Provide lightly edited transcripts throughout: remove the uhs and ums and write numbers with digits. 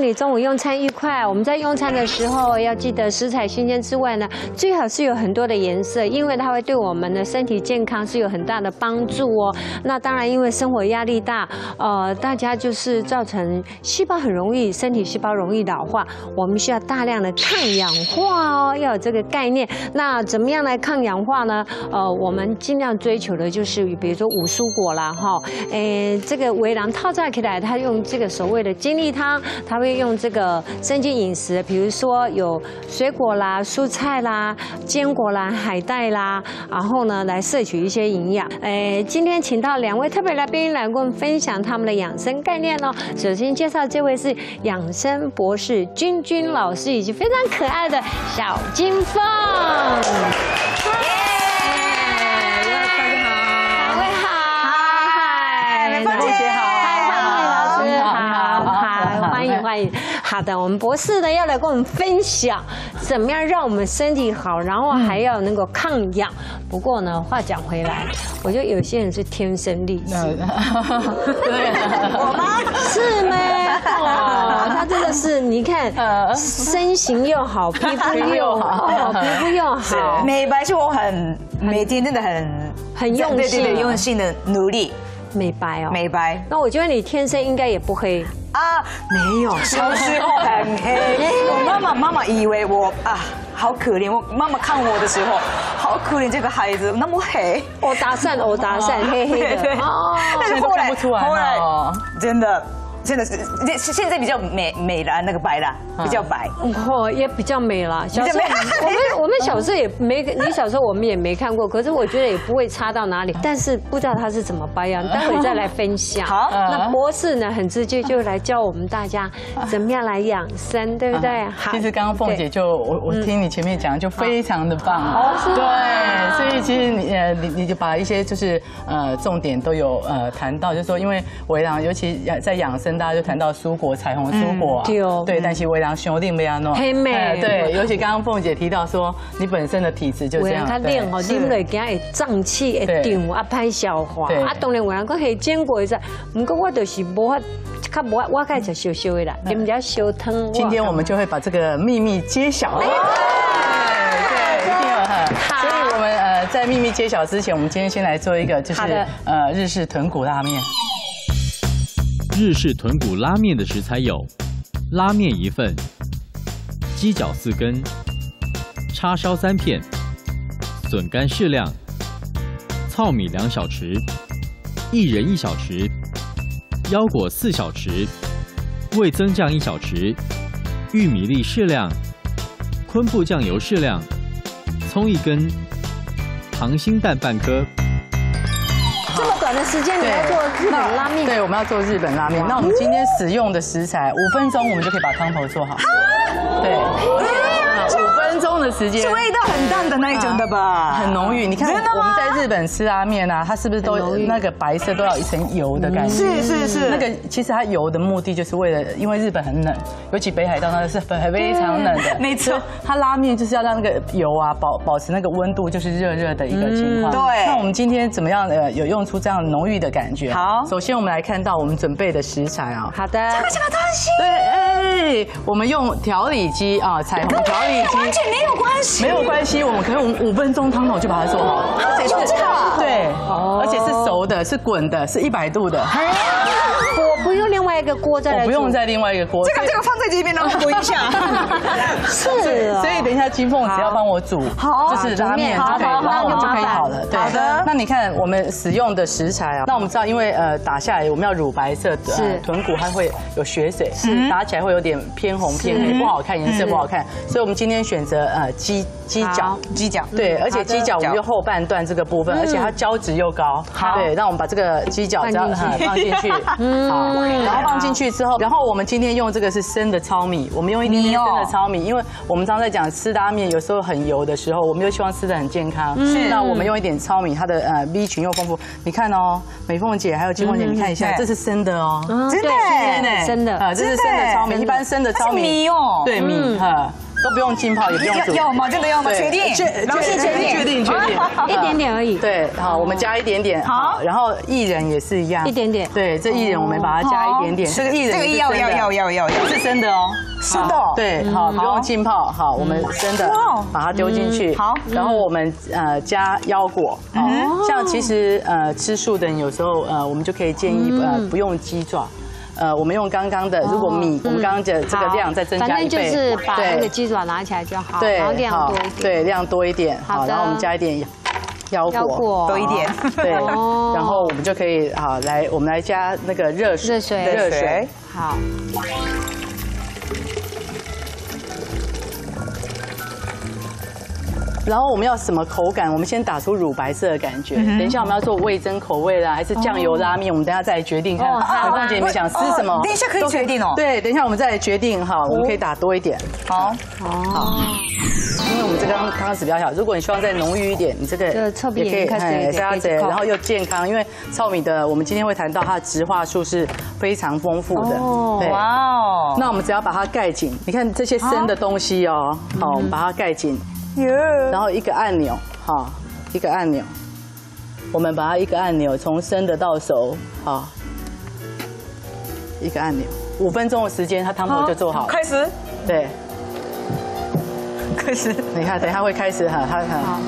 你中午用餐愉快。我们在用餐的时候要记得食材新鲜之外呢，最好是有很多的颜色，因为它会对我们的身体健康是有很大的帮助哦。那当然，因为生活压力大，大家就是造成细胞很容易，身体细胞容易老化，我们需要大量的抗氧化哦，要有这个概念。那怎么样来抗氧化呢？我们尽量追求的就是比如说五蔬果啦，哈，这个维郎套炸起来，它用这个所谓的精力汤，它会用这个生津饮食，比如说有水果啦、蔬菜啦、坚果啦、海带啦，然后呢来摄取一些营养。今天请到2位特别来宾来跟我们分享他们的养生概念哦。首先介绍这位是养生博士君君老师，以及非常可爱的小金凤。欢迎，好的，我们博士呢要来跟我们分享怎么样让我们身体好，然后还要能够抗氧。不过呢，话讲回来，我觉得有些人是天生丽质， 对， 我吗？是吗？哦，他真的是，你看，身形又好，皮肤又好，皮肤又好， 美白是我每天真的很用心，对，用心的努力。 美白哦， 美白。 那我觉得你天生应该也不黑啊，没有，小时候很黑。我妈妈以为我好可怜。我妈妈看我的时候，好可怜这个孩子那么黑。 欧达善，黑黑的。哦， 但是后来真的是现在比较美了，那个白了，比较白。 哦，也比较美了。小时候我们小时候也没，你小时候我们也没看过，可是我觉得也不会差到哪里。但是不知道他是怎么保养，待会再来分享。好，那博士呢很直接就来教我们大家怎么样来养生，对不对？好。 其实刚刚凤姐就我听你前面讲就非常的棒，对，所以其实你就把一些就是重点都有谈到，就是说因为维郎尤其在养生。大家就谈到蔬果，彩虹蔬果啊，对，但是维郎兄弟没安诺， 很美， 对，尤其刚刚凤姐提到说，你本身的体质就这样， 他练哦，啉落惊会胀气，会胀啊，歹消化，当然维郎讲黑坚果在，不过我就是无法，我开始烧烧的啦，啉点烧汤。 今天我们就会把这个秘密揭晓，对，一定要哈。所以我们在秘密揭晓之前，我们今天先来做一个就是日式豚骨拉面。 日式豚骨拉面的食材有：拉面1份、鸡脚4根、叉烧3片、笋干适量、糙米2小匙、薏仁1小匙、腰果4小匙、味增酱1小匙、玉米粒适量、昆布酱油适量、葱1根、溏心蛋半颗。 这么短的时间，你要做日本拉面？ 对，我们要做日本拉面。那我们今天使用的食材，5分钟我们就可以把汤头做好。对，5分钟的时间， 是味道很淡的那一种的吧？ 很浓郁。你看我们在日本吃拉面啊，它是不是都那个白色都要一层油的感觉？ 是。那个其实它油的目的就是为了，因为日本很冷，尤其北海道那是非常冷的。 没错， 它拉面就是要让那个油啊保持那个温度，就是热热的一个情况。 对。 那我们今天怎么样有用出这样浓郁的感觉？ 好， 首先我们来看到我们准备的食材啊。 好的。 这个东西。 对，我们用调理机啊，彩虹调理机。 完全没有关系。 没有关系，我们可能5分钟汤头就把它做好了。 就这样。 对，而且是熟的，是滚的，是100度的。 我不用另外一个锅再来煮。 我不用再另外一个锅。 这个放在这边，然后滚一下。 是。 所以等一下金凤只要帮我煮，就是拉面就可以，然后我们就可以好了。对。 好的。 那你看我们使用的食材啊，那我们知道，因为打下来我们要乳白色的豚骨，它会有血水，打起来会有点偏红偏黑，不好看，颜色不好看。所以我们今天选择鸡脚，对，而且鸡脚我们就后半段这个部分，而且它胶质又高。对，那我们把这个鸡脚放进去，好，然后放进去之后，然后我们今天用这个是生的糙米，我们用一点点生的糙米，因为我们常在讲吃拉面有时候很油的时候，我们又希望吃得很健康，那我们用一点糙米，它的B 群又丰富。你看哦，美凤姐还有金凤姐，你看一下，这是生的哦， 真的， 生的， 这是生的糙米，一般生的糙米哦， 对米都不用浸泡，也不用煮。 要吗？真的要吗？确定？老师确定？ 一点点而已。 对，好，我们加一点点。好，然后薏仁也是一样， 一点点。 对，这薏仁我们把它加一点点。这个薏仁要，是生的哦。 是的。 对，好，不用浸泡。好，我们生的把它丢进去。 好， 然后我们加腰果。像其实吃素的人有时候我们就可以建议不用鸡爪。我们用刚刚的，如果米我们刚刚的这个量再增加1倍， 反正就是把那个鸡爪拿起来就好， 对， 然后量多一点， 对，量多一点，好，然后我们加一点腰果多一点， 对，然后我们就可以好来，我们来加那个热水， 好。 然后我们要什么口感？我们先打出乳白色的感觉。等一下我们要做味噌口味啦，还是酱油拉面？我们等一下再来决定看。小凤姐，你们想吃什么？ 等一下可以决定哦。 对，等一下我们再来决定哈。我们可以打多一点。好。因为我们这个刚开始比较小，如果你希望再浓郁一点，你这个也可以加这，然后又健康。因为糙米的，我们今天会谈到它的植化素是非常丰富的。对。哇哦。那我们只要把它盖紧，你看这些生的东西哦，好，我们把它盖紧。然后一个按钮，哈，一个按钮，我们把它一个按钮从生的到熟，好，一个按钮，5分钟的时间，它汤头就做好。开始。对。开始。你看，等一下会开始哈，它好。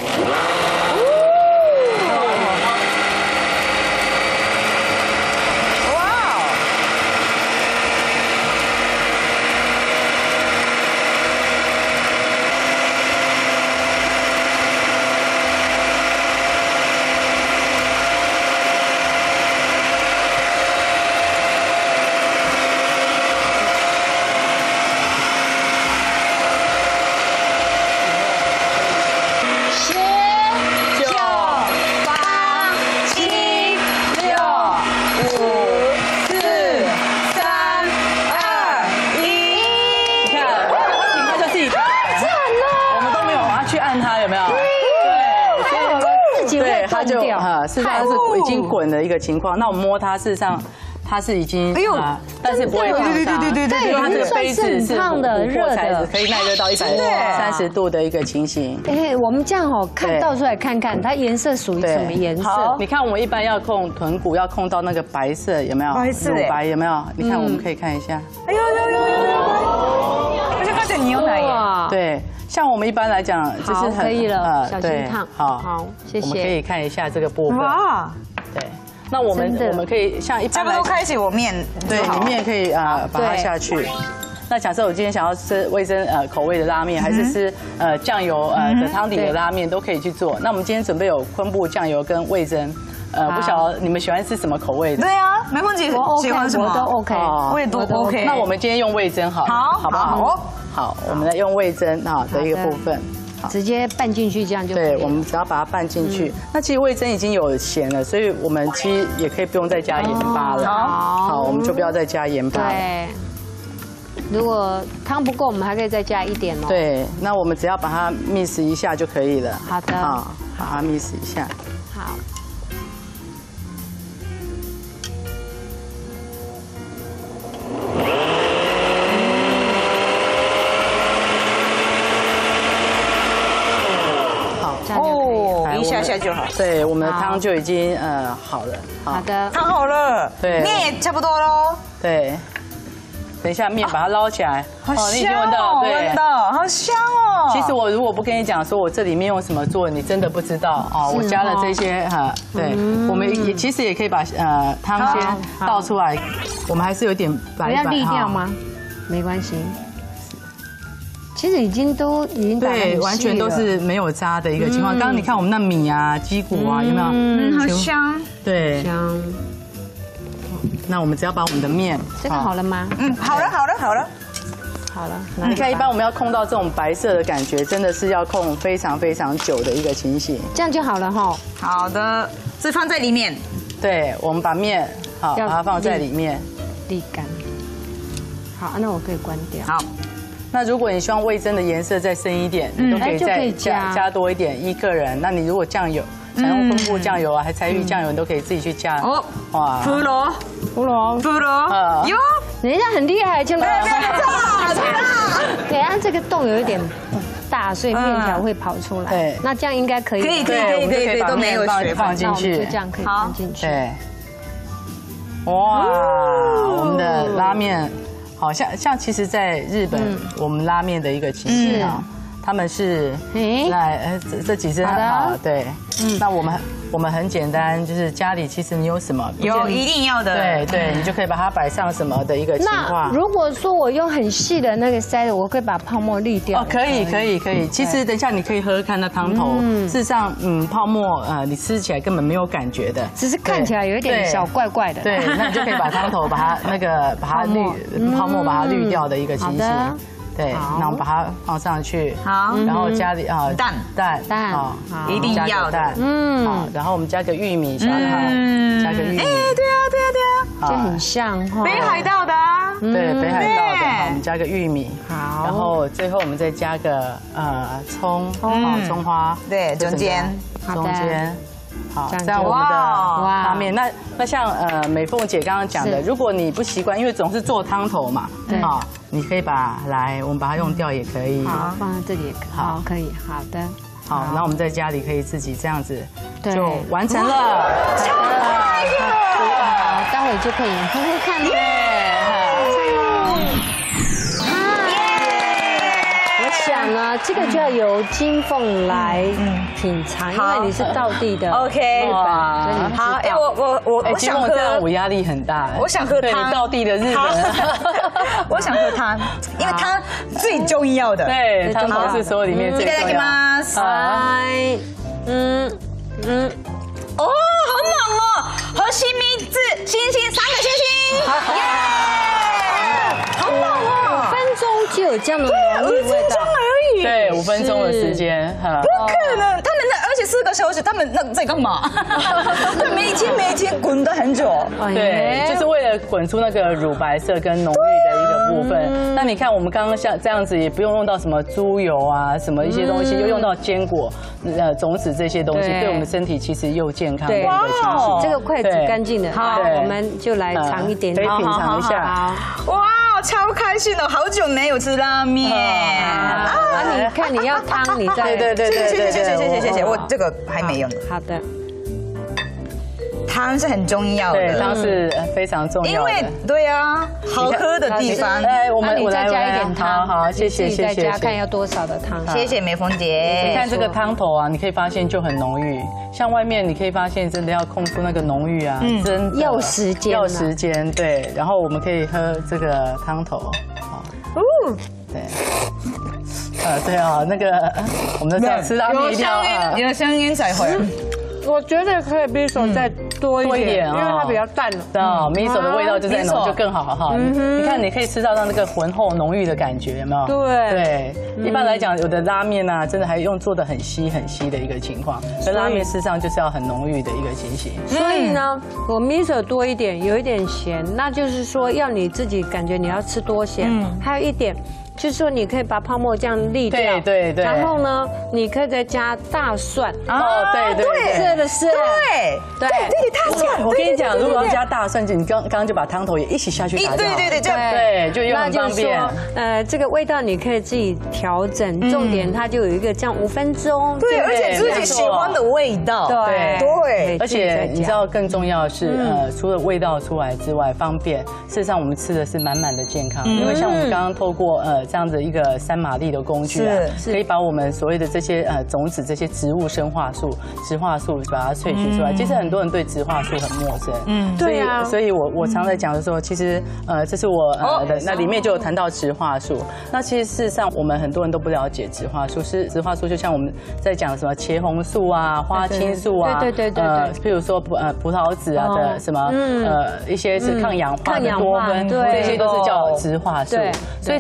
事实上是已经滚的一个情况，那我们摸它，事实上它是已经，但是不会烫伤，对，因为它这个杯子是琥珀材质，可以耐热到130度的一个情形。 哎，我们这样哦，倒出来看看，它颜色属于什么颜色？ 你看我们一般要控豚骨，要控到那个白色，有没有？白色，乳白有没有？你看我们可以看一下。哎呦， 而且看起来牛奶耶。 对。像我们一般来讲，就是很可以了，小心烫。 好，谢谢。我们可以看一下这个部分。哇，对。那我们可以像一般来， 差不多开始我面， 对，你面可以把它下去。那假设我今天想要吃味噌口味的拉面，还是吃酱油的汤底的拉面，都可以去做。那我们今天准备有昆布、酱油跟味噌。不晓得你们喜欢吃什么口味的？ 对啊，梅凤姐喜欢什么？ 我都 OK， 我也都 OK。 那我们今天用味噌好，好不好？好，我们来用味噌的一个部分， 直接拌进去，这样就可以。 对，我们只要把它拌进去。那其实味噌已经有咸了，所以我们其实也可以不用再加盐巴了。好，我们就不要再加盐巴。 对。如果汤不够，我们还可以再加一点哦。 对，那我们只要把它 mix 一下就可以了。 好的。 好，把它 mix 一下。 好。 一下下就好。 对，我们的汤就已经好了。 好的， 汤好了。 对， 面也差不多喽。 对，等一下面把它捞起来。 好香哦，闻到，好香哦。 其实我如果不跟你讲说我这里面用什么做，你真的不知道哦。我加了这些对，我们也其实也可以把汤先倒出来，我们还是有点白。 要沥掉吗？没关系。其实已经对，完全都是没有渣的一个情况。刚刚你看我们那米啊、鸡骨啊，有没有？ 好香。 对， 香。 那我们只要把我们的面， 这个好了吗？ 好了。 好了。 你看，一般我们要控到这种白色的感觉，真的是要控非常非常久的一个情形。 这样就好了哈。 好的，是放在里面。 对，我们把面把它放在里面， 沥干。好，那我可以关掉。 好。 那如果你希望味噌的颜色再深一点，你都可以再加多一点，1个人。那你如果酱油想用昆布酱油啊，还柴鱼酱油，你都可以自己去加。哦， 哇，胡萝， 有人家很厉害，就等下这个洞有一点大，所以面条会跑出来。 对， 那这样应该可以。 可以，都没有水放进去， 就这样可以放进去。 对。哇，我们的拉面好像其实，在日本我们拉面的一个情形啊，他们是来这几只好对，那我们很简单，就是家里其实你有什么有一定要的， 对，你就可以把它摆上什么的一个情况。 那如果说我用很细的那个筛子，我可以把泡沫滤掉。 哦，可以。其实等一下你可以喝喝看那汤头，事实上，泡沫你吃起来根本没有感觉的， 只是看起来有一点小怪怪的。 对，那你就可以把汤头把它泡沫把它滤掉的一个情形。对，那我们把它放上去， 好， 然后加蛋， 好， 一定要的， 好，然后我们加个玉米小汤，加个玉米， 对啊， 就很像哈， 北海道的啊， 对，北海道的，好，我们加个玉米， 好， 然后最后我们再加个葱花， 对，中间， 好，这样我们的拉面，那像美凤姐刚刚讲的，如果你不习惯，因为总是做汤头嘛，啊，你可以我们把它用掉也可以， 好，放在这里也可以，好，可以，好的， 好，然后我们在家里可以自己这样子就完成了， 待会就可以喝喝看了。这个就要由金凤来品尝，因为你是道地的。 OK， 好，哎，我想喝， 这样我压力很大。 我想喝汤， 道地的日本人， 我想喝汤，因为汤最重要的。 对，汤头是所有里面最重要的。 哦，好猛哦！和西米子星星3个星星，耶！好猛哦 ！5分钟就有这样的浓郁味道。 对，5分钟的时间， 不可能，他们而且4个小时，他们在干嘛？每天滚得很久。 对，就是为了滚出那个乳白色跟浓郁的一个部分。那你看，我们刚刚像这样子，也不用用到什么猪油啊，什么一些东西，又用到坚果、种子这些东西，对我们身体其实又健康的一个情形。 这个筷子干净的，好，我们就来尝一点， 可以品尝一下。 哇，超开心的，好久没有吃拉面。 你看你要汤，你再谢谢，我这个还没用。 好的， 汤是很重要的， 对，汤是非常重要的。 因为对啊，好喝的地方。 我再加一点汤， 好，谢谢。 再加看要多少的汤。 谢谢美凤姐。 你看这个汤头啊，你可以发现就很浓郁，像外面你可以发现真的要控出那个浓郁啊，真的要时间， 对。然后我们可以喝这个汤头，好，对。对啊，那个我们的吃拉面一定要有香烟才会。 我觉得可以米手再多一点，因为它比较淡了。 米手的味道就再浓就更好哈。你看，你可以吃到那个浑厚浓郁的感觉，有没有？对。一般来讲，有的拉面啊，真的还做得很稀的一个情况。而拉面事实上就是要很浓郁的一个情形。 所以呢，我米手多一点，有一点咸，那就是说要你自己感觉你要吃多咸。还有一点。就是说，你可以把泡沫这样沥掉， 对， 然后呢，你可以再加大蒜， 对， 是的是，对， 大蒜。 我跟你讲，如果要加大蒜，你刚刚就把汤头也一起下去打掉，对，就又很方便。 这个味道你可以自己调整，重点它就有一个这样5分钟， 对，而且自己喜欢的味道， 对，而且你知道更重要的是，除了味道出来之外，方便，事实上我们吃的是满满的健康，因为像我们刚刚透过这样的一个3马力的工具啊，可以把我们所谓的这些种子、这些植物生化素、植化素把它萃取出来。其实很多人对植化素很陌生，对啊，所以我常在讲的时候，其实这是我的那里面就有谈到植化素。那其实事实上我们很多人都不了解植化素，植化素就像我们在讲什么茄红素啊、花青素啊，对，譬如说葡萄籽啊的什么一些是抗氧化的多酚，这些都是叫植化素。所以植化素是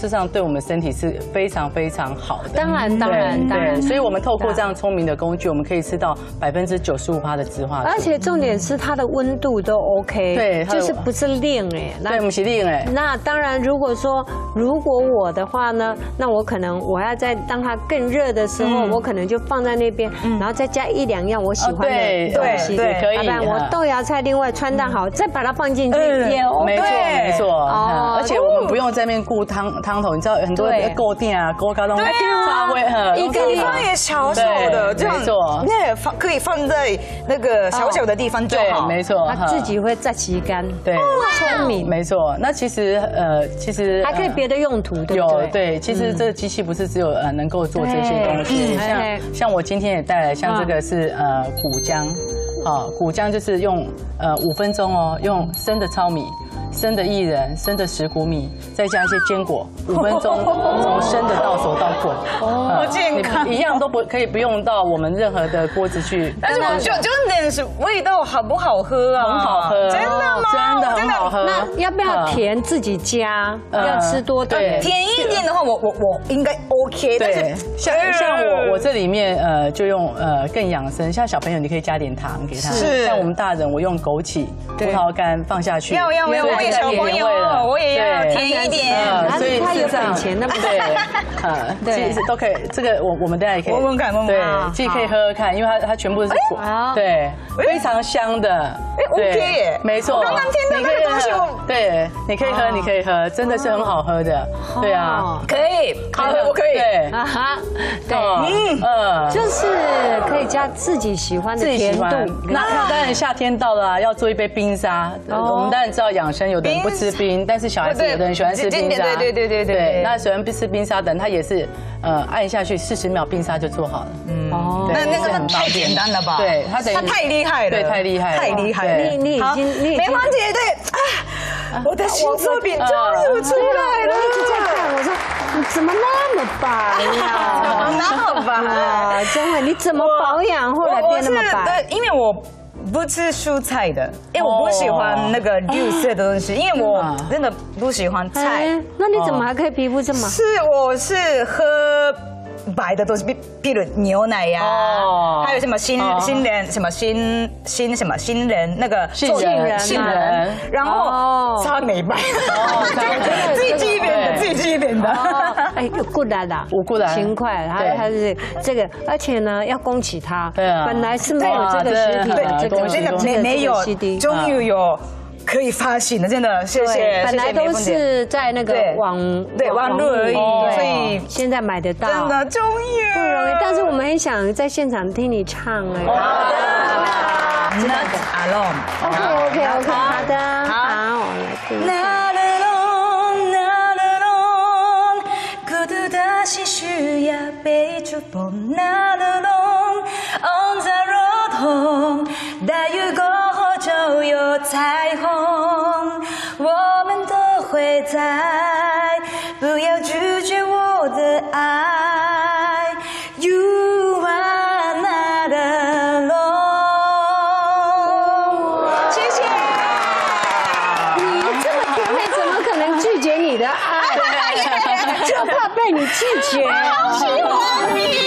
事实上对我们身体是非常非常好的。 当然， 对，所以我们透过这样聪明的工具，我们可以吃到95%的植化素。 而且重点是它的温度都 OK， 对， 就是不是冷哎， 对，不是冷哎。 那当然，如果我的话呢，那我可能我要在当它更热的时候，我可能就放在那边，然后再加1、2样我喜欢的东西， 对，可以。 要不然我豆芽菜另外穿烫好，再把它放进去也 OK。 没错。而且我们不用在那边顾汤头，你知道很多锅店啊、锅咖东西发挥一个地方也小小的，这样没错，那可以放在那个小小的地方就好， 没错， 它自己会再吸干， 对， 聪明， 没错。那其实还可以别的用途，对不对？ 对，其实这个机器不是只有能够做这些东西，像我今天也带来，像这个是谷浆，谷浆就是用5分钟哦，用生的糙米、生的薏仁、生的石谷米，再加一些坚果，5分钟从生的到熟到滚， 好健康， 一样都可以不用到我们任何的锅子去。 但是我重点是味道好不好喝啊？ 很好喝， 真的吗？ 真的很好喝。 那要不要甜自己加？要吃多甜？ 甜一点的话，我应该 OK。 对，像我这里面就用更养生，像小朋友你可以加点糖给他，像我们大人我用枸杞、葡萄干放下去。 要，我也小朋友，我也要甜一点。 所以他有本钱的， 对，其实都可以。这个我们大家也可以闻看， 对，自己可以喝喝看，因为它全部是果，对，非常香的。 OK 耶， 没错。 刚刚听的那个东西， 对，你可以喝，真的是很好喝的。对啊， 可以，我可以。 对， 对，就是可以加自己喜欢的甜度。 那当然夏天到了，要做一杯冰沙。我们当然知道养生，有的人不吃冰，但是小孩子有的人喜欢吃冰沙。对，那喜欢吃冰沙的人，他也是按下去40秒，冰沙就做好了。 那个太简单了吧？ 对，他太厉害了， 对，太厉害了。 你已经梅花姐对，我的新作品终于出来了。 我一直在看，我说你怎么那么白呀？ 那么白， 真的，你怎么保养后来变那么白？ 因为我不吃蔬菜的，因为我不喜欢那个绿色的东西，因为我真的不喜欢菜。 那你怎么还可以皮肤这么？ 我是喝白的东西，譬如牛奶呀，还有什么新人那个杏仁， 然后擦美白，自己基本的， 哎，过来了，勤快，他是这个，而且呢要恭喜他，本来是没有这个实体的，这个没有，终于有。可以发行的，真的谢谢。 本来都是在那个网络而已，所以现在买得到， 真的终于不容易。但是我们很想在现场听你唱哎。 真的，Alone。 OK，好的，好，我来听。 就有彩虹，我们都会在，不要拒绝我的爱。You are not alone。谢谢。 你这么甜美，怎么可能拒绝你的爱？就怕被你拒绝。 好喜欢你。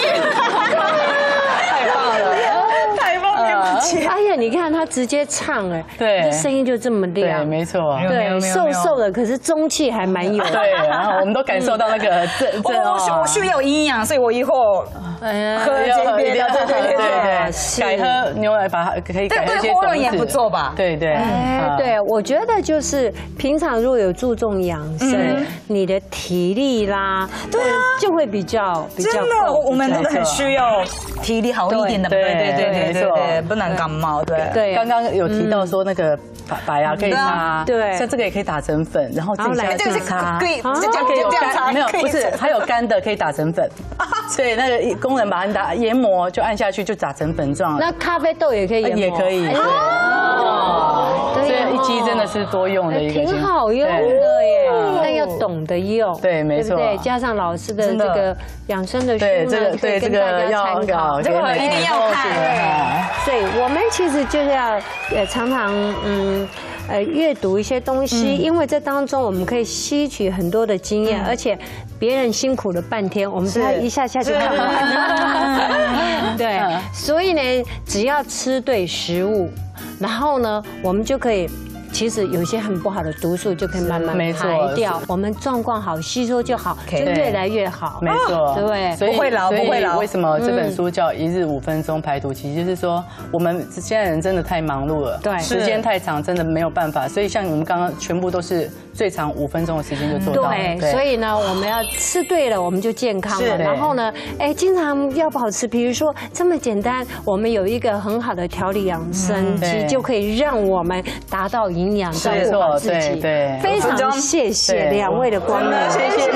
哎呀，你看他直接唱哎， 对， 声音就这么亮， 对，没错， 对，瘦瘦的，可是中气还蛮有。 对，然后我们都感受到那个我需要营养，所以我以后喝这边的， 对，改喝牛奶把它可以改一些种子， 也不错吧？ 对， 对，我觉得就是平常如果有注重养生，你的体力啦，对啊，就会比较真的，我们真的很需要体力好一点的，对，不能感冒， 对。刚刚有提到说那个白牙可以擦， 对， 像这个也可以打成粉，然后自己这个擦， 可以有干， 没有，不是，还有干的可以打成粉，所以那个工人把它研磨就按下去就打成粉状了。 那咖啡豆也可以研磨， 也可以，所以一机真的是多用的一个， 挺好用的耶，但要懂得用， 对，没错， 对，加上老师的这个养生的书呢，可以跟大家参考， 这个一定要看。 所以我们其实就是要常常阅读一些东西，因为这当中我们可以吸取很多的经验，而且别人辛苦了半天，我们只要一下就看完。对，所以呢，只要吃对食物，然后呢，我们就可以。其实有些很不好的毒素就可以慢慢排掉，我们状况好，吸收就好，就越来越好。 没错， 对， 所以不会老。为什么这本书叫1日5分钟排毒？其实就是说，我们现在人真的太忙碌了，对，时间太长，真的没有办法。所以像你们刚刚全部都是最长5分钟的时间就做到了。 对，所以呢，我们要吃对了，我们就健康了。然后呢，经常要保持，比如说这么简单，我们有一个很好的调理养生机，就可以让我们达到营养，照顾好自己。对，非常谢谢2位的光临， 谢谢。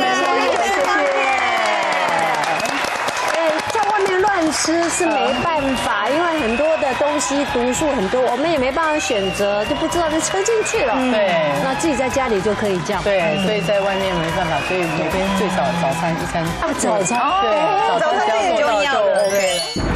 在外面乱吃是没办法，因为很多的东西毒素很多，我们也没办法选择，就不知道就吃进去了。对，那自己在家里就可以这样。 对，所以在外面没办法，所以每天最少早餐1餐。 早餐， 对，早餐要做到就 OK 了。